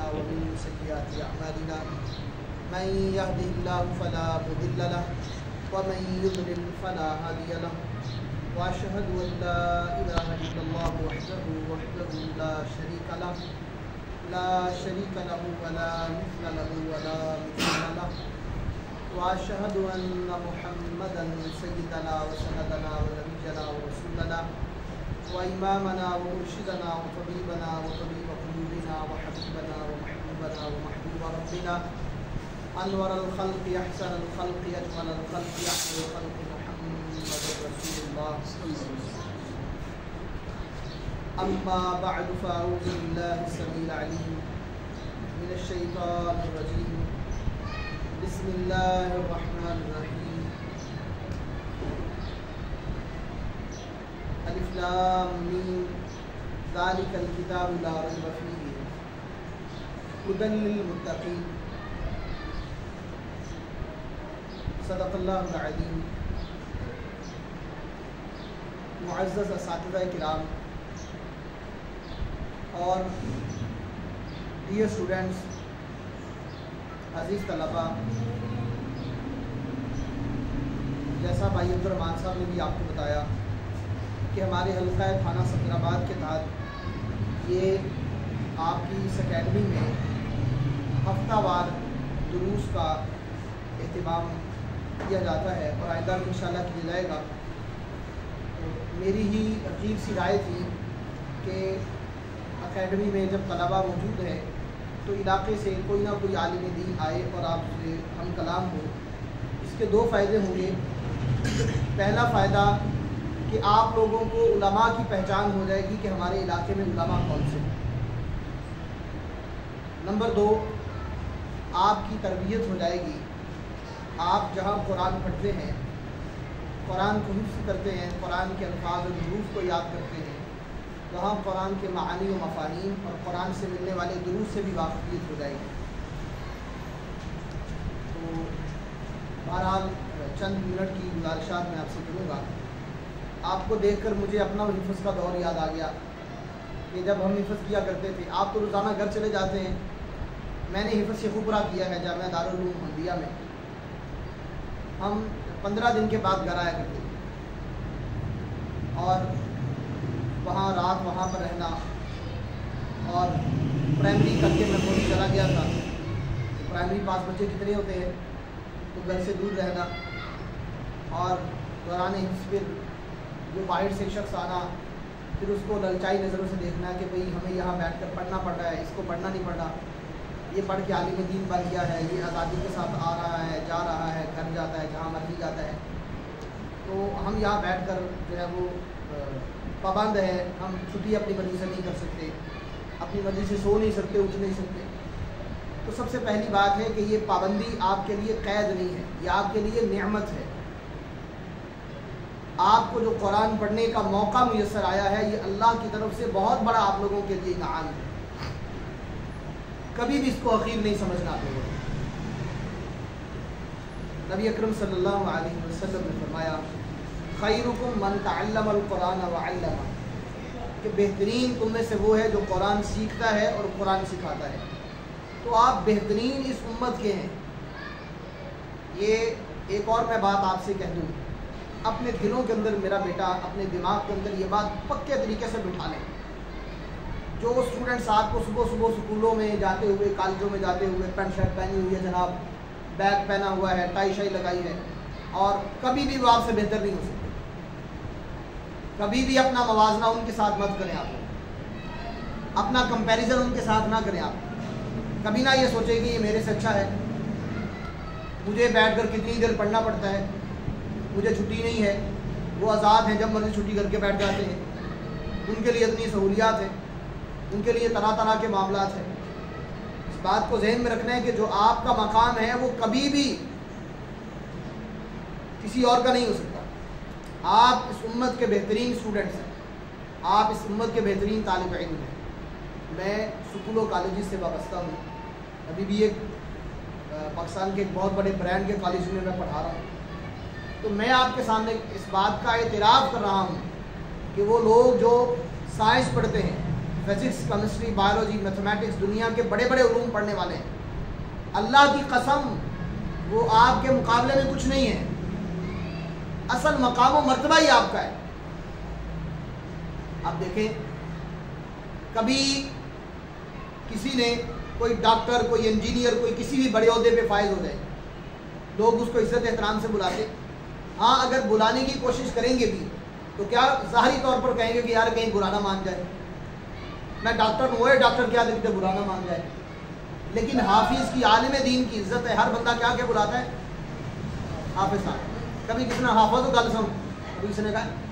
ومن سيئات أعمالنا من يهده الله فلا مضل له ومن يضلل فلا هادي له وأشهد أن لا إله إلا الله وحده لا شريك له ولا مثل له ولا مثل له وأشهد أن محمدا سيدنا وسندنا ونبينا ورسولنا وإمامنا ومرشدنا وطبيبنا وطبيب قلوبنا وحبيبنا ومحبوبنا ومحبوب ربنا أنور الخلق أحسن الخلق أجمل الخلق أحسن الخلق محمد رسول الله. أما بعد فأعوذ بالله السميع العليم من الشيطان الرجيم. بسم الله الرحمن الرحيم. الف لام میم ذلك الكتاب لا ريب فيه هدى للمتقين. صدق اللہ العظیم. معزز اساتذہ کرام اور ڈیئر اسٹوڈنٹس، عزیز طلباء، جیسا بھائی عبدالرحمان صاحب نے بھی آپ کو بتایا کہ ہمارے حلقہ تھانہ سکندرآباد کے تحت یہ آپ کی اس اکیڈمی میں ہفتہ وار دروس کا اہتمام کیا جاتا ہے اور آئندہ بھی انشاءاللہ کیا جائے گا. میری ہی عجیب سی رائے تھی کہ اکیڈمی میں جب طلباء موجود ہیں تو علاقے سے کوئی نہ کوئی عالم دین آئے اور آپ سے ہم کلام ہو. اس کے دو فائدے ہوں گے. پہلا فائدہ کہ آپ لوگوں کو علماء کی پہچان ہو جائے گی کہ ہمارے علاقے میں علماء کون سے ہیں. نمبر دو، آپ کی تربیت ہو جائے گی. آپ جہاں قرآن پڑھتے ہیں، قرآن کو حفظ کرتے ہیں، قرآن کے الفاظ و حروف کو یاد کرتے ہیں، وہاں قرآن کے معانی و مفاہیم اور قرآن سے ملنے والے دروس سے بھی واقفیت ہو جائے گی. تو بہرحال چند منٹ کی گزارشات میں آپ سے کروں گا. آپ کو دیکھ کر مجھے اپنا حفظ کا دور یاد آ گیا کہ جب ہم حفظ کیا کرتے تھے. آپ تو روزانہ گھر چلے جاتے ہیں. میں نے حفظ شیخوپورہ کیا ہے جامعہ دارالعلوم حمدیہ میں. ہم 15 دن کے بعد گھر آیا کرتے تھے اور وہاں رات وہاں پر رہنا. اور پرائمری کر کے میں بہت چلا گیا تھا. پرائمری پاس بچے کتنے ہوتے ہیں تو گھر سے دور رہنا اور دوران حفظ پھر جو باہر سے شخص آنا، پھر اس کو للچائی نظروں سے دیکھنا کہ بھئی ہمیں یہاں بیٹھ کر پڑھنا پڑ رہا ہے، اس کو پڑھنا نہیں پڑ رہا، یہ پڑھ کے عالم دین بن گیا ہے، یہ آزادی کے ساتھ آ رہا ہے، جا رہا ہے، گھر جاتا ہے، جہاں مرضی جاتا ہے. تو ہم یہاں بیٹھ کر جو ہے وہ پابند ہے. ہم چھٹی اپنی مرضی سے نہیں کر سکتے، اپنی مرضی سے سو نہیں سکتے، اٹھ نہیں سکتے. تو سب سے پہلی بات ہے کہ یہ پابندی آپ کے لیے قید نہیں ہے، یہ آپ کے لیے نعمت ہے. آپ کو جو قرآن پڑھنے کا موقع میسر آیا ہے، یہ اللہ کی طرف سے بہت بڑا آپ لوگوں کے لیے انعام ہے. کبھی بھی اس کو حقیر نہیں سمجھنا آپ لوگوں. نبی اکرم صلی اللہ علیہ وسلم نے فرمایا خیرکم من تعلم القرآن وعلمہ، کہ بہترین تم میں سے وہ ہے جو قرآن سیکھتا ہے اور قرآن سکھاتا ہے. تو آپ بہترین اس امت کے ہیں. یہ ایک اور میں بات آپ سے کہہ دوں، اپنے دلوں کے اندر میرا بیٹا اپنے دماغ کے اندر یہ بات پکے طریقے سے بٹھا لیں. جو اسٹوڈنٹس آپ کو صبح صبح اسکولوں میں جاتے ہوئے، کالجوں میں جاتے ہوئے پینٹ شرٹ پہنی ہوئی ہے جناب، بیگ پہنا ہوا ہے، ٹائی شائی لگائی ہے، اور کبھی بھی وہ آپ سے بہتر نہیں ہو سکتے. کبھی بھی اپنا موازنہ ان کے ساتھ مت کریں. آپ اپنا کمپیریزن ان کے ساتھ نہ کریں. آپ کبھی نہ یہ سوچیں کہ یہ میرے سے اچھا ہے، مجھے بیٹھ کر کتنی دیر پڑھنا پڑتا ہے، مجھے چھٹی نہیں ہے. وہ آزاد ہیں، جب مرضی چھٹی کر کے بیٹھ جاتے ہیں. ان کے لیے اتنی سہولیات ہیں، ان کے لیے طرح طرح کے معاملات ہیں. اس بات کو ذہن میں رکھنا ہے کہ جو آپ کا مقام ہے وہ کبھی بھی کسی اور کا نہیں ہو سکتا. آپ اس امت کے بہترین اسٹوڈنٹس ہیں، آپ اس امت کے بہترین طالب علم ہیں. میں سکول و کالجز سے وابستہ ہوں. ابھی بھی ایک پاکستان کے ایک بہت بڑے برانڈ کے کالج میں پڑھا رہا ہوں. تو میں آپ کے سامنے اس بات کا اعتراف کر رہا ہوں کہ وہ لوگ جو سائنس پڑھتے ہیں، فزکس، کیمسٹری، بایولوجی، میتھمیٹکس، دنیا کے بڑے بڑے علوم پڑھنے والے ہیں، اللہ کی قسم وہ آپ کے مقابلے میں کچھ نہیں ہے. اصل مقام و مرتبہ ہی آپ کا ہے. آپ دیکھیں کبھی کسی نے کوئی ڈاکٹر، کوئی انجینئر، کوئی کسی بھی بڑے عہدے پہ فائز ہو جائے، لوگ اس کو عزت احترام سے بلاتے. ہاں اگر بلانے کی کوشش کریں گے بھی تو کیا ظاہری طور پر کہیں گے کہ یار کہیں برا نہ مان جائے، میں ڈاکٹر ہوں، وہ ڈاکٹر کیا دیکھتے برا نہ مان جائے. لیکن حافظ کی، عالم دین کی عزت ہے. ہر بندہ کیا بلاتا ہے؟ حافظ صاحب. کبھی کسی نے حافظ گل سن، کبھی کسی نے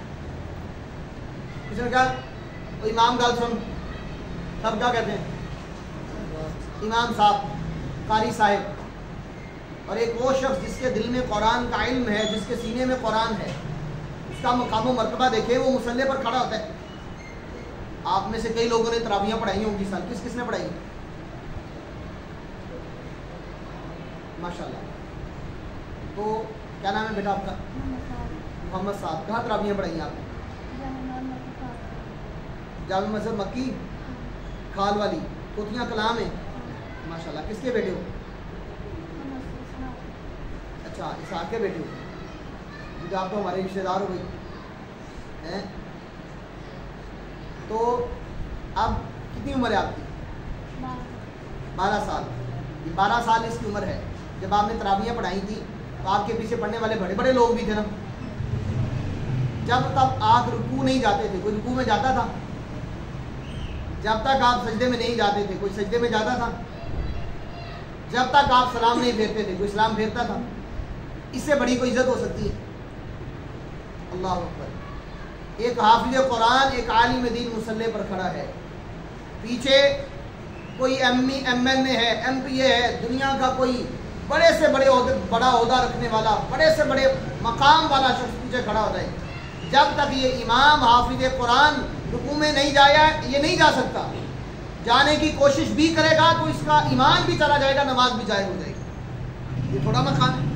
کہا امام گل سن، سب کیا کہتے ہیں؟ امام صاحب، قاری صاحب. اور ایک وہ شخص جس کے دل میں قرآن کا علم ہے، جس کے سینے میں قرآن ہے، اس کا مقام و مرتبہ دیکھیں. وہ مصلی پر کھڑا ہوتا ہے. آپ میں سے کئی لوگوں نے تراویحیں پڑھائی ہوں گی سال. کس نے پڑھائی؟ ماشاء اللہ. تو کیا نام ہے بیٹا آپ کا؟ محمد صاحب. کہاں تراویحیں پڑھائی ہیں آپ نے؟ جامع مسجد مکی کھال والی. توتیاں کلام ہے. ماشاء اللہ. کس کے بیٹے ہو؟ اچھا اسحاق کے بیٹے ہو. کیونکہ آپ تو ہمارے رشتے دار ہو گئی. تو اب کتنی عمر ہے آپ کی؟ 12 سال. یہ 12 سال اس کی عمر ہے. جب آپ نے تراویحیں پڑھائی تھی تو آپ کے پیچھے پڑھنے والے بڑے بڑے لوگ بھی تھے نا. جب تک آپ رکوع نہیں جاتے تھے کوئی رکوع میں جاتا تھا؟ جب تک آپ سجدے میں نہیں جاتے تھے کوئی سجدے میں جاتا تھا؟ جب تک آپ سلام نہیں پھیرتے تھے کوئی سلام پھیرتا تھا؟ اس سے بڑی کوئی عزت ہو سکتی ہے؟ اللہ اکبر. ایک حافظ قرآن، ایک عالم دین مصلی پر کھڑا ہے. پیچھے کوئی ایم این اے ہے، ایم پی اے ہے، دنیا کا کوئی بڑے سے بڑے بڑا عہدہ رکھنے والا، بڑے سے بڑے مقام والا شخص پیچھے کھڑا ہوتا ہے. جب تک یہ امام حافظ قرآن رکوع میں نہیں جایا، یہ نہیں جا سکتا. جانے کی کوشش بھی کرے گا تو اس کا ایمان بھی چلا جائے گا، نماز بھی جائز ہو جائے گی. یہ تھوڑا مقام ہے.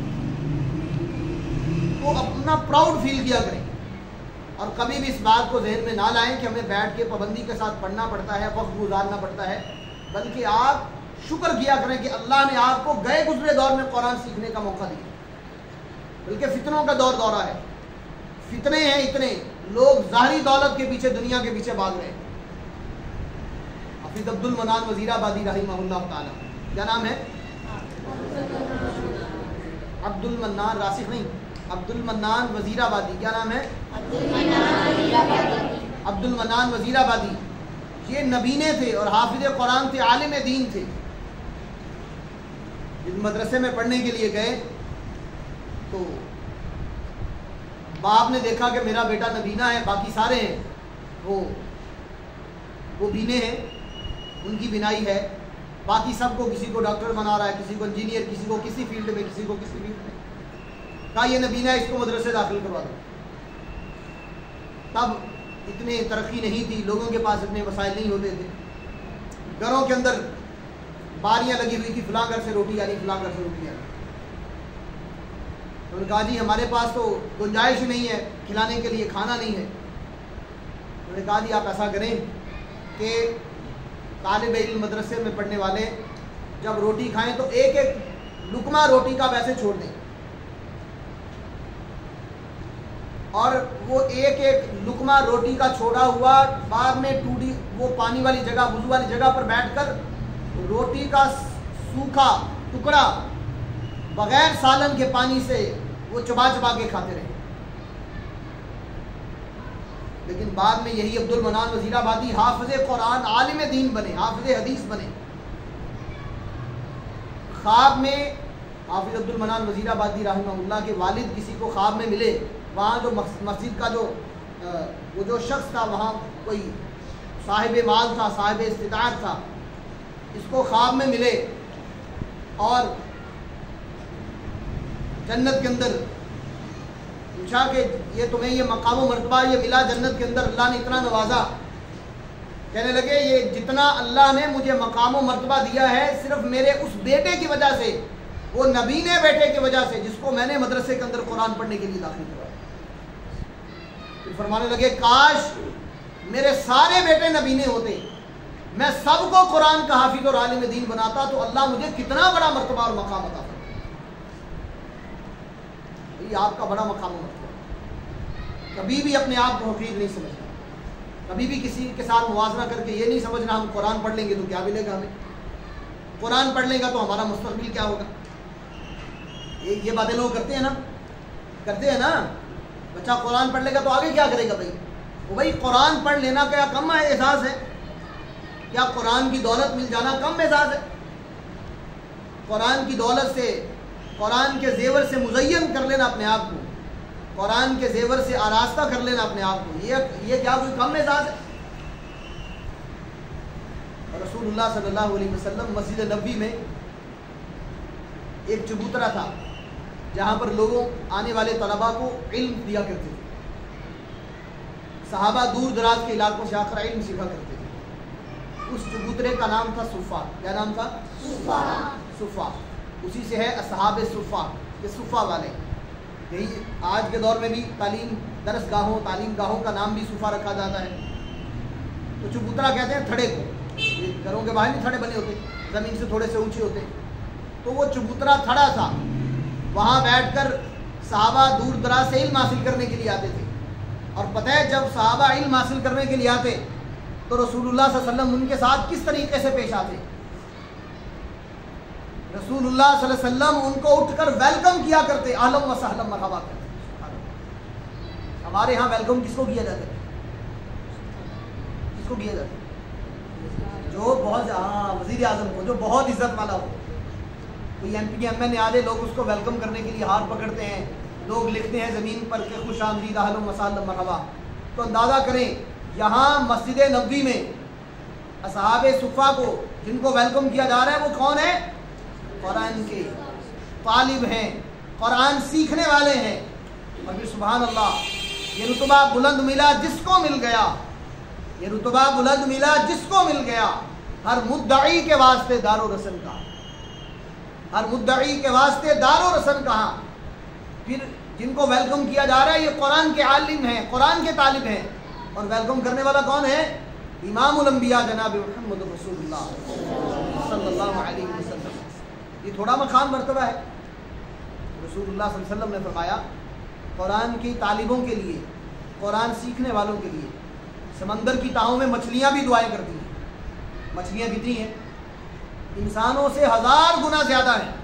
تو اپنا پراؤڈ فیل کیا کریں اور کبھی بھی اس بات کو ذہن میں نہ لائیں کہ ہمیں بیٹھ کے پابندی کے ساتھ پڑھنا پڑتا ہے، وقت گزارنا پڑتا ہے. بلکہ آپ شکر کیا کریں کہ اللہ نے آپ کو گئے گزرے دور میں قرآن سیکھنے کا موقع دیا. بلکہ فتنوں کا دورہ ہے. فتنے ہیں اتنے، لوگ ظاہری دولت کے پیچھے، دنیا کے پیچھے بھاگ رہے ہیں. حافظ عبد المنان وزیر آبادی رحمہ اللہ تعالی. کیا نام ہے؟ عبد المنان، راسخ نہیں، عبد المنان وزیر آبادی. کیا نام ہے؟ عبد المنان وزیر آبادی. یہ نبینے تھے اور حافظ قرآن تھے، عالم دین تھے. جب مدرسے میں پڑھنے کے لیے گئے تو باپ نے دیکھا کہ میرا بیٹا نبینا ہے، باقی سارے ہیں وہ بینے ہیں، ان کی بینائی ہے. باقی سب کو، کسی کو ڈاکٹر بنا رہا ہے، کسی کو انجینئر، کسی کو کسی فیلڈ میں، کسی کو کسی فیلڈ میں. کہا یہ نبینا ہے، اس کو مدرسے داخل کروا دو. تب اتنی ترقی نہیں تھی، لوگوں کے پاس اتنے وسائل نہیں ہوتے تھے. گھروں کے اندر باریاں لگی ہوئی تھی، فلاں گھر سے روٹی آ رہی، فلاں گھر سے روٹی آ رہی. انہوں نے کہا جی ہمارے پاس تو گنجائش نہیں ہے کھلانے کے لیے، کھانا نہیں ہے. انہوں نے کہا جی آپ ایسا کریں کہ طالب علم مدرسے میں پڑھنے والے جب روٹی کھائیں تو ایک ایک لقمہ روٹی کا ویسے چھوڑ دیں، اور وہ ایک ایک لقمہ روٹی کا چھوڑا ہوا بعد میں ٹوٹی وہ پانی والی جگہ، وضو والی جگہ پر بیٹھ کر روٹی کا سوکھا ٹکڑا بغیر سالن کے پانی سے وہ چبا چبا کے کھاتے رہے. لیکن بعد میں یہی عبد المنان وزیر آبادی حافظ قرآن، عالم دین بنے، حافظ حدیث بنے. خواب میں حافظ عبد المنان وزیر آبادی رحمہ اللہ کے والد کسی کو خواب میں ملے. وہاں جو مسجد کا وہ جو شخص تھا، وہاں کوئی صاحب مال تھا، صاحب استطاعت تھا، اس کو خواب میں ملے اور جنت کے اندر پوچھا کہ یہ تمہیں یہ مقام و مرتبہ یہ ملا جنت کے اندر، اللہ نے اتنا نوازا. کہنے لگے یہ جتنا اللہ نے مجھے مقام و مرتبہ دیا ہے صرف میرے اس بیٹے کی وجہ سے، وہ نبینے بیٹے کی وجہ سے، جس کو میں نے مدرسے کے اندر قرآن پڑھنے کے لیے داخل کروایا. پھر فرمانے لگے کاش میرے سارے بیٹے نبینے ہوتے میں سب کو قرآن کا حافظ اور عالم دین بناتا تو اللہ مجھے کتنا بڑا مرتبہ اور مقام عطا فرماتا۔ یہ آپ کا بڑا مقام و مرتبہ۔ کبھی بھی اپنے آپ کو حقیر نہیں سمجھنا، کبھی بھی کسی کے ساتھ موازنہ کر کے یہ نہیں سمجھنا ہم قرآن پڑھ لیں گے تو کیا ملے گا ہمیں، قرآن پڑھ لیں گا تو ہمارا مستقبل کیا ہوگا۔ یہ باتیں لوگ کرتے ہیں نا، بچہ قرآن پڑھ لے گا تو آگے کیا کرے گا بھائی قرآن پڑھ لینا کیا کم اعزاز ہے؟ کیا قرآن کی دولت مل جانا کم اعزاز ہے؟ قرآن کی دولت سے، قرآن کے زیور سے مزین کر لینا اپنے آپ کو، قرآن کے زیور سے آراستہ کر لینا اپنے آپ کو، یہ کیا کوئی کم اعزاز ہے؟ رسول اللہ صلی اللہ علیہ وسلم مسجد نبوی میں ایک چبوترا تھا جہاں پر لوگوں آنے والے طلباء کو علم دیا کرتے تھے، صحابہ دور دراز کے علاقوں سے آ کر علم سیکھا کرتے تھے۔ اس چبوترے کا نام تھا صفا۔ کیا نام تھا؟ صفا۔ اسی سے ہے اصحاب صفا، یہ صفا والے۔ یہی آج کے دور میں بھی درس گاہوں، تعلیم گاہوں کا نام بھی صفا رکھا جاتا ہے۔ تو چبوترا کہتے ہیں تھڑے کو، یہ گھروں کے باہر نہیں تھڑے بنے ہوتے، زمین سے تھوڑے سے اونچے ہوتے، تو وہ چبوترا تھڑا تھا، وہاں بیٹھ کر صحابہ دور دراز سے علم حاصل کرنے کے لیے آتے تھے۔ اور پتہ ہے جب صحابہ علم حاصل کرنے کے لیے آتے تو رسول اللہ صلی اللہ علیہ وسلم ان کے ساتھ کس طریقے سے پیش آتے؟ رسول اللہ صلی اللہ علیہ وسلم ان کو اٹھ کر ویلکم کیا کرتے، اہلا و سہلا مرحبا کرتے۔ ہمارے ہاں ویلکم کس کو کیا جاتا ہے؟ کس کو کیا جاتا ہے؟ جو بہت وزیر اعظم کو، جو بہت عزت والا ہو، کوئی M P M N A آ جائے، لوگ اس کو ویلکم کرنے کے لیے ہاتھ پکڑتے ہیں، لوگ لکھتے ہیں زمین پر کہ خوش آمدید، اہلا و سہلا مرحبا۔ تو اندازہ کریں یہاں مسجد نبوی میں اصحاب صفا کو جن کو ویلکم کیا جا رہا ہے وہ کون ہے؟ قرآن کے طالب ہیں، قرآن سیکھنے والے ہیں۔ اور پھر سبحان اللہ، یہ رتبہ بلند ملا جس کو مل گیا، یہ رتبہ بلند ملا جس کو مل گیا۔ ہر مدعی کے واسطے دار و رسن کہاں، ہر مدعی کے واسطے دار و رسن کہاں۔ پھر جن کو ویلکم کیا جا رہا ہے یہ قرآن کے عالم ہیں، قرآن کے طالب ہیں، اور ویلکم کرنے والا کون ہے؟ امام الانبیاء جناب محمد رسول اللہ صلی اللہ علیہ وسلم۔ یہ تھوڑا مقام مرتبہ ہے۔ رسول اللہ صلی اللہ علیہ وسلم نے فرمایا قرآن کی طالبوں کے لیے، قرآن سیکھنے والوں کے لیے سمندر کی تہوں میں مچھلیاں بھی دعائیں کرتی ہیں۔ مچھلیاں کتنی ہیں؟ انسانوں سے 1000 گنا زیادہ ہیں۔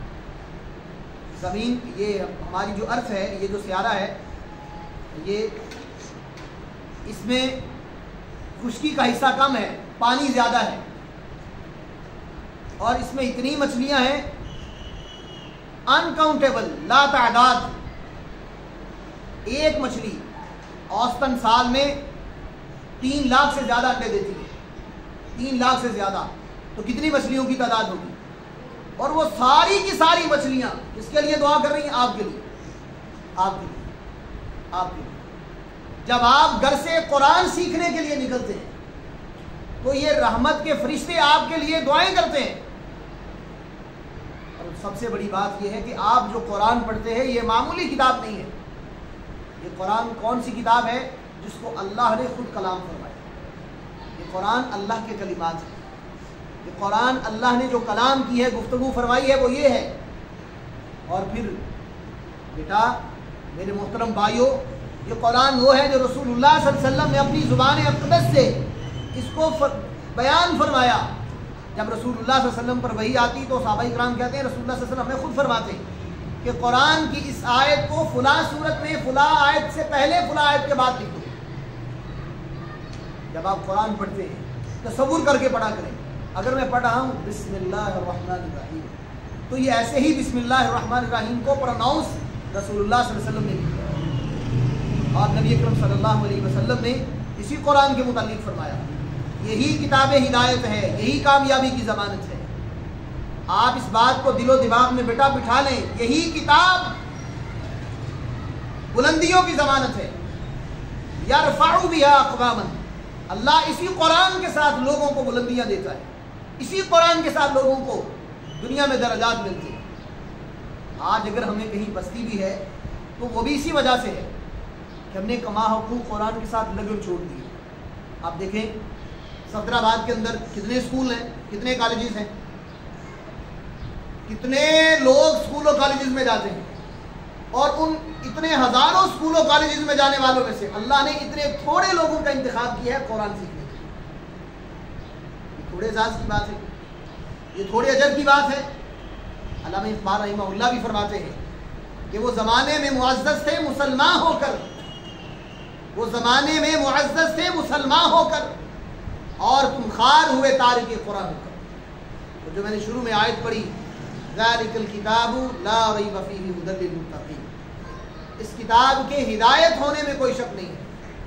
زمین، یہ ہماری جو ارض ہے، یہ جو سیارہ ہے، یہ اس میں خشکی کا حصہ کم ہے، پانی زیادہ ہے، اور اس میں اتنی مچھلیاں ہیں انکاؤنٹیبل، لا تعداد۔ ایک مچھلی اوسطاً سال میں 3 لاکھ سے زیادہ انڈے دیتی ہے، 3 لاکھ سے زیادہ، تو کتنی مچھلیوں کی تعداد ہوگی؟ اور وہ ساری کی ساری مچھلیاں کس کے لیے دعا کر رہی ہیں؟ آپ کے لیے، آپ کے لیے، آپ کے لیے۔ جب آپ گھر سے قرآن سیکھنے کے لیے نکلتے ہیں تو یہ رحمت کے فرشتے آپ کے لیے دعائیں کرتے ہیں۔ اور سب سے بڑی بات یہ ہے کہ آپ جو قرآن پڑھتے ہیں یہ معمولی کتاب نہیں ہے، یہ قرآن کون سی کتاب ہے؟ جس کو اللہ نے خود کلام فرمایا۔ یہ قرآن اللہ کے کلمات ہیں، یہ قرآن اللہ نے جو کلام کی ہے، گفتگو فرمائی ہے، وہ یہ ہے۔ اور پھر بیٹا، میرے محترم بھائیوں، یہ قرآن وہ ہے جو رسول اللہ صلی اللہ علیہ وسلم نے اپنی زبان اقدس سے اس کو بیان فرمایا۔ جب رسول اللہ صلی اللہ علیہ وسلم پر وحی آتی تو صحابہ کرام کہتے ہیں رسول اللہ صلی اللہ علیہ وسلم ہمیں خود فرماتے ہیں کہ قرآن کی اس آیت کو فلاں صورت میں فلاں آیت سے پہلے فلاں آیت کے بعد لکھ دو۔ جب آپ قرآن پڑھتے ہیں تصور کر کے پڑھا کریں۔ اگر میں پڑھ رہا ہوں بسم اللہ الرحمن الرحیم، تو یہ ایسے ہی بسم اللہ الرحمن الرحیم کو پروناؤنس رسول اللہ صلی اللہ علیہ وسلم نے کیا، اور نبی اکرم صلی اللہ علیہ وسلم نے اسی قرآن کے متعلق فرمایا یہی کتاب ہدایت ہے، یہی کامیابی کی ضمانت ہے۔ آپ اس بات کو دل و دماغ میں بیٹا بٹھا لیں، یہی کتاب بلندیوں کی ضمانت ہے۔ یرفع بہا اقواما، اللہ اسی قرآن کے ساتھ لوگوں کو بلندیاں دیتا ہے، اسی قرآن کے ساتھ لوگوں کو دنیا میں درجات ملتے ہیں۔ آج اگر ہمیں کہیں پستی بھی ہے تو وہ بھی اسی وجہ سے ہے کہ ہم نے کما حقوق قرآن کے ساتھ لگن چھوڑ دی۔ آپ دیکھیں صدرآباد کے اندر کتنے اسکول ہیں، کتنے کالجز ہیں، کتنے لوگ اسکول و کالجز میں جاتے ہیں، اور ان اتنے ہزاروں اسکول و کالجز میں جانے والوں میں سے اللہ نے اتنے تھوڑے لوگوں کا انتخاب کیا ہے قرآن سیکھنے کے لیے۔ یہ تھوڑے اعزاز کی بات ہے، یہ تھوڑے اجر کی بات ہے۔ علامہ اقبال رحمہ اللہ بھی فرماتے ہیں کہ وہ زمانے میں معزز تھے مسلمان ہو کر، وہ زمانے میں معزز تھے مسلمان ہو کر، اور تم خار ہوئے تارک قرآن ہو کر۔ تو جو میں نے شروع میں آیت پڑھی، ذالک الکتاب لا ریب فیہ ھدی للمتقین، اس کتاب کے ہدایت ہونے میں کوئی شک نہیں ہے۔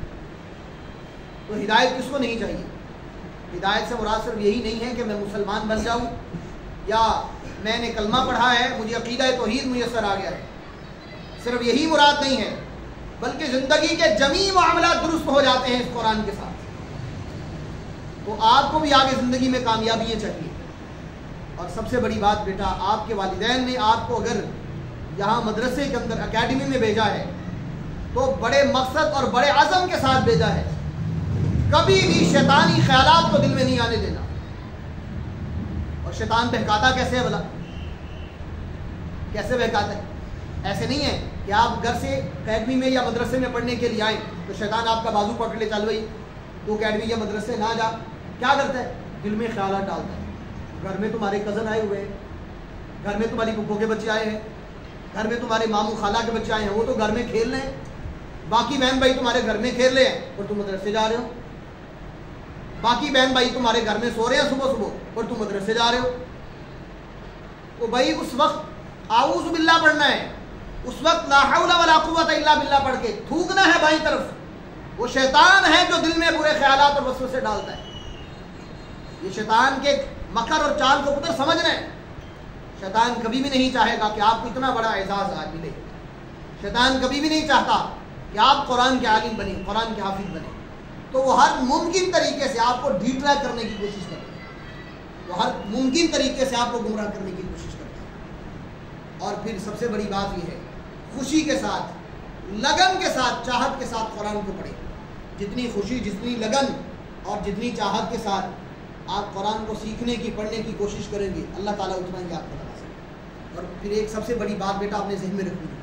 تو ہدایت کس کو نہیں چاہیے؟ ہدایت سے مراد صرف یہی نہیں ہے کہ میں مسلمان بن جاؤں، یا میں نے کلمہ پڑھا ہے مجھے عقیدہ توحید میسر آ گیا ہے، صرف یہی مراد نہیں ہے، بلکہ زندگی کے جمیع معاملات درست ہو جاتے ہیں اس قرآن کے ساتھ۔ تو آپ کو بھی آگے زندگی میں کامیابیاں چاہیے۔ اور سب سے بڑی بات بیٹا، آپ کے والدین نے آپ کو اگر یہاں مدرسے کے اندر اکیڈمی میں بھیجا ہے تو بڑے مقصد اور بڑے عزم کے ساتھ بھیجا ہے۔ کبھی بھی شیطانی خیالات کو دل میں نہیں آنے دینا۔ اور شیطان بہکاتا کیسے ہے بھلا؟ کیسے بہکاتا ہے؟ ایسے نہیں ہے کہ آپ گھر سے اکیڈمی میں یا مدرسے میں پڑھنے کے لیے آئیں تو شیطان آپ کا بازو پکڑ لے، چل بھائی تو اکیڈمی یا مدرسے نہ جا۔ کیا کرتا ہے؟ دل میں خیالات ڈالتا ہے۔ گھر میں تمہارے کزن آئے ہوئے ہیں، گھر میں تمہاری پھپھو کے بچے آئے ہیں، گھر میں تمہارے ماموں خالہ کے بچے آئے ہیں، وہ تو گھر میں کھیل رہے ہیں، باقی بہن بھائی تمہارے گھر میں کھیل رہے ہیں اور تم مدرسے جا رہے ہو، باقی بہن بھائی تمہارے گھر میں سو رہے ہیں صبح صبح اور تم مدرسے جا رہے ہو۔ تو بھائی اس وقت اعوذ باللہ پڑھنا ہے، اس وقت لا حول ولا قوت الا باللہ پڑھ کے تھوکنا ہے بائیں طرف۔ وہ شیطان ہے جو دل میں برے خیالات اور وسوسے ڈالتا ہے۔ یہ شیطان کے مکر اور چال کو پتر سمجھنا ہے۔ شیطان کبھی بھی نہیں چاہے گا کہ آپ کو اتنا بڑا اعزاز آج ملے۔ شیطان کبھی بھی نہیں چاہتا کہ آپ قرآن کے عالم بنیں، قرآن کے حافظ بنیں۔ تو وہ ہر ممکن طریقے سے آپ کو ڈھیٹلا کرنے کی کوشش کرتا ہے، وہ ہر ممکن طریقے سے آپ کو گمراہ کرنے کی کوشش کرتا ہے۔ اور پھر سب سے بڑی بات یہ ہے، خوشی کے ساتھ، لگن کے ساتھ، چاہت کے ساتھ قرآن کو پڑھیں۔ جتنی خوشی، جتنی لگن اور جتنی چاہت کے ساتھ آپ قرآن کو سیکھنے کی، پڑھنے کی کوشش کریں گے، اللہ تعالیٰ اتنا ہی آپ کو بتا سکے۔ اور پھر ایک سب سے بڑی بات بیٹا اپنے ذہن میں رکھنی ہے،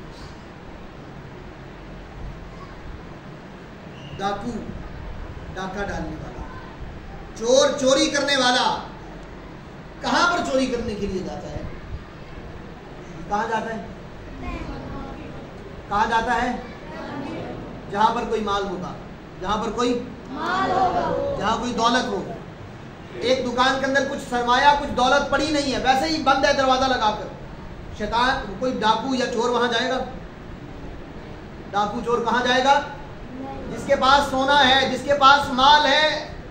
ڈاکو، ڈاکہ ڈالنے والا، چور، چوری کرنے والا کہاں پر چوری کرنے کے لیے جاتا ہے؟ کہاں جاتا ہے؟ کہاں جاتا ہے؟ جہاں پر کوئی مال ہوگا، جہاں پر کوئی مال ہوگا، جہاں کوئی دولت ہو۔ ایک دکان کے اندر کچھ سرمایہ، کچھ دولت پڑی نہیں ہے، ویسے ہی بند ہے دروازہ لگا کر، شیطان کوئی ڈاکو یا چور وہاں جائے گا؟ ڈاکو چور کہاں جائے گا؟ جس کے پاس سونا ہے، جس کے پاس مال ہے۔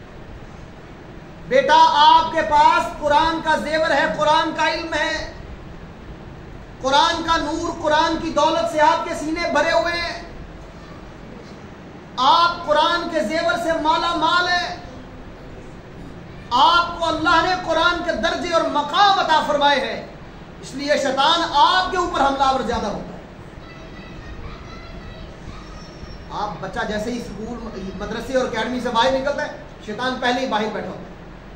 بیٹا آپ کے پاس قرآن کا زیور ہے، قرآن کا علم ہے، قرآن کا نور، قرآن کی دولت سے آپ کے سینے بھرے ہوئے ہیں، آپ قرآن کے زیور سے مالا مال ہے، آپ کو اللہ نے قرآن کے درجے اور مقام عطا فرمائے ہیں، اس لیے شیطان آپ کے اوپر حملہ آور زیادہ ہوتا ہے۔ آپ بچہ جیسے ہی اسکول، مدرسے اور اکیڈمی سے باہر نکلتا ہے، شیطان پہلے ہی باہر بیٹھا ہوتا ہے۔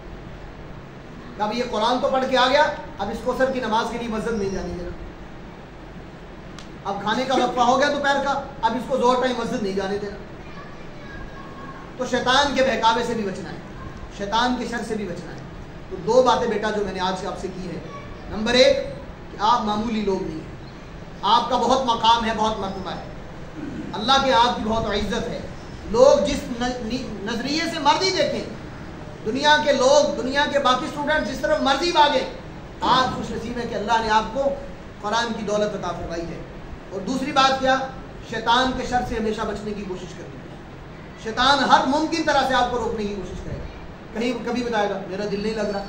اب یہ قرآن تو پڑھ کے آ گیا، اب اس کو سر کی نماز کے لیے مسجد نہیں جانے دینا، اب کھانے کا وقفہ ہو گیا دوپہر کا، اب اس کو زور ٹائم مسجد نہیں جانے دینا۔ تو شیطان کے بہکاوے سے بھی بچنا ہے، شیطان کے شر سے بھی بچنا ہے۔ تو دو باتیں بیٹا جو میں نے آج سے آپ سے کی ہے، نمبر ایک کہ آپ معمولی لوگ نہیں ہیں، آپ کا بہت مقام ہے، بہت مرتبہ ہے، اللہ کے آپ کی بہت عزت ہے۔ لوگ جس نظریے سے مرضی دیکھیں، دنیا کے لوگ، دنیا کے باقی اسٹوڈنٹ جس طرف مرضی بھاگیں، آپ خوش نصیب ہے کہ اللہ نے آپ کو قرآن کی دولت عطا فرمائی ہے۔ اور دوسری بات کیا؟ شیطان کے شر سے ہمیشہ بچنے کی کوشش کرنی ہے۔ شیطان ہر ممکن طرح سے آپ کو روکنے کی کوشش کرے گا، کبھی بتائے گا میرا دل نہیں لگ رہا،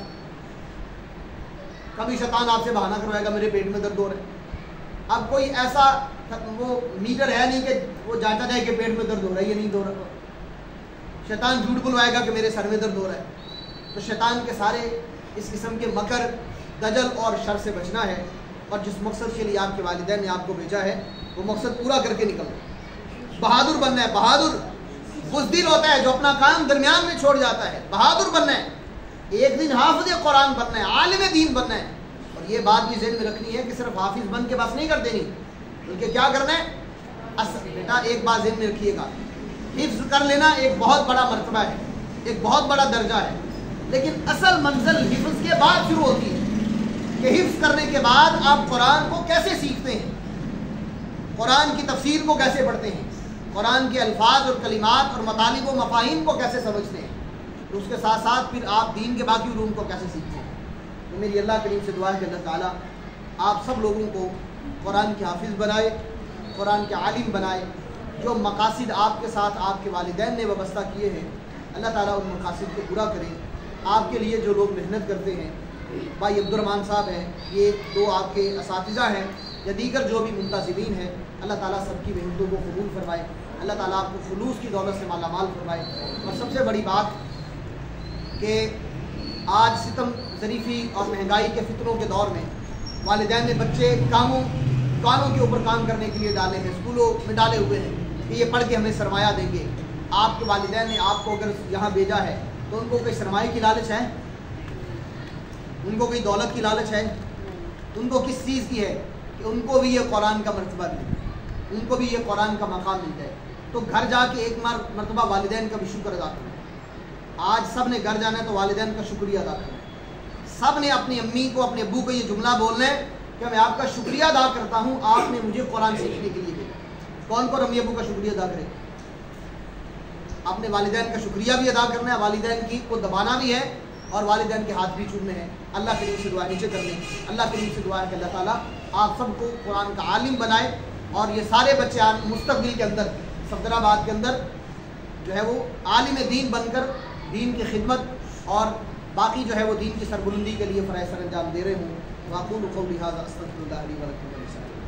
کبھی شیطان آپ سے بہانہ کروائے گا میرے پیٹ میں درد ہو رہا ہے۔ اب کوئی ایسا وہ میٹر ہے نہیں کہ وہ جانتا جائے کہ پیٹ میں درد ہو رہا ہے یا نہیں ہو رہا۔ شیطان جھوٹ بلوائے گا کہ میرے سر میں درد ہو رہا ہے۔ تو شیطان کے سارے اس قسم کے مکر، دجل اور شر سے بچنا ہے، اور جس مقصد کے لیے آپ کے والدین نے آپ کو بھیجا ہے وہ مقصد پورا کر کے نکلنا ہے۔ بہادر بننا ہے، بہادر بزدل ہوتا ہے جو اپنا کام درمیان میں چھوڑ جاتا ہے. بہادر بننا ہے, ایک دن حافظ قرآن بننا ہے, عالم دین بننا ہے. اور یہ بات بھی ذہن میں رکھنی ہے کہ صرف حافظ بن کے بس نہیں کر دینی, بلکہ کیا کرنا ہے. بیٹا ایک بات ذہن میں رکھیے گا, حفظ کر لینا ایک بہت بڑا مرتبہ ہے, ایک بہت بڑا درجہ ہے, لیکن اصل منزل حفظ کے بعد شروع ہوتی ہے کہ حفظ کرنے کے بعد آپ قرآن کو کیسے سیکھتے ہیں, قرآن کی تفسیر کو کیسے پڑھتے ہیں, قرآن کے الفاظ اور کلمات اور مطالب و مفاہیم کو کیسے سمجھتے ہیں, تو اس کے ساتھ ساتھ پھر آپ دین کے باقی علوم کو کیسے سیکھتے ہیں. تو میری اللہ کریم سے دعا ہے کہ اللہ تعالیٰ آپ سب لوگوں کو قرآن کے حافظ بنائے, قرآن کے عالم بنائے. جو مقاصد آپ کے ساتھ آپ کے والدین نے وابستہ کیے ہیں, اللہ تعالیٰ ان مقاصد کو پورا کرے. آپ کے لیے جو لوگ محنت کرتے ہیں, بھائی عبد الرحمن صاحب ہیں, یہ دو آپ کے اساتذہ ہیں, یا دیگر جو بھی منتظمین ہیں, اللہ تعالیٰ سب کی محنتوں کو قبول فرمائے. اللہ تعالیٰ آپ کو فلوس کی دولت سے مالا مال فرمائے. اور سب سے بڑی بات کہ آج ستم ظریفی اور مہنگائی کے فتنوں کے دور میں والدین نے بچے کانوں کے اوپر کام کرنے کے لیے ڈالے ہیں, اسکولوں میں ڈالے ہوئے ہیں کہ یہ پڑھ کے ہمیں سرمایہ دیں گے. آپ کے والدین نے آپ کو اگر یہاں بھیجا ہے تو ان کو کوئی سرمایہ کی لالچ ہے, ان کو کوئی دولت کی لالچ ہے, ان کو کس چیز کی ہے کہ ان کو بھی یہ قرآن کا مرتبہ مل جائے, ان کو بھی یہ قرآن کا مقام مل جائے. تو گھر جا کے ایک مرتبہ والدین کا بھی شکر ادا کرنا ہے. آج سب نے گھر جانا ہے تو والدین کا شکریہ ادا کرنا ہے. سب نے اپنی امی کو, اپنے ابو کو یہ جملہ بولنا ہے کہ میں آپ کا شکریہ ادا کرتا ہوں, آپ نے مجھے قرآن سیکھنے کے لیے بھیجا. کون کون امی ابو کا شکریہ ادا کرے؟ اپنے والدین کا شکریہ بھی ادا کرنا ہے, والدین کی کو دبانا بھی ہے, اور والدین کے ہاتھ بھی چومنے ہیں. اللہ کریم سے دعا نیچے کر لیں. اللہ کریم سے دعا ہے کہ اللہ تعالیٰ آپ سب کو قرآن کا عالم بنائے, اور یہ سارے بچے مستقبل کے اندر صفدرآباد کے اندر جو ہے وہ عالم دین بن کر دین کی خدمت اور باقی جو ہے وہ دین کی سربلندی کے لیے فرائض سر انجام دے رہے ہوں. واقول قولی ھذا استغفر اللہ لی ولکم.